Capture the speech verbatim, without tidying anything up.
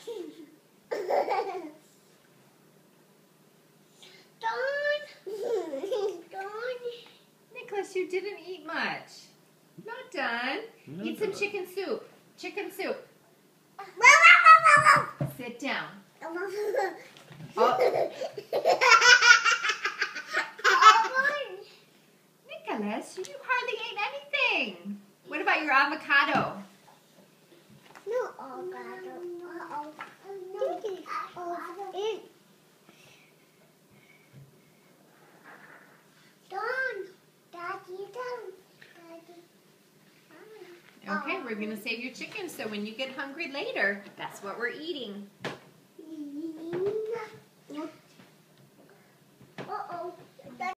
Nicholas, you didn't eat much. Not done. Not Eat some done. chicken soup. Chicken soup. Sit down. Oh. Nicholas, you hardly ate anything. What about your avocado? No avocado. Okay, we're going to save your chicken so when you get hungry later, that's what we're eating.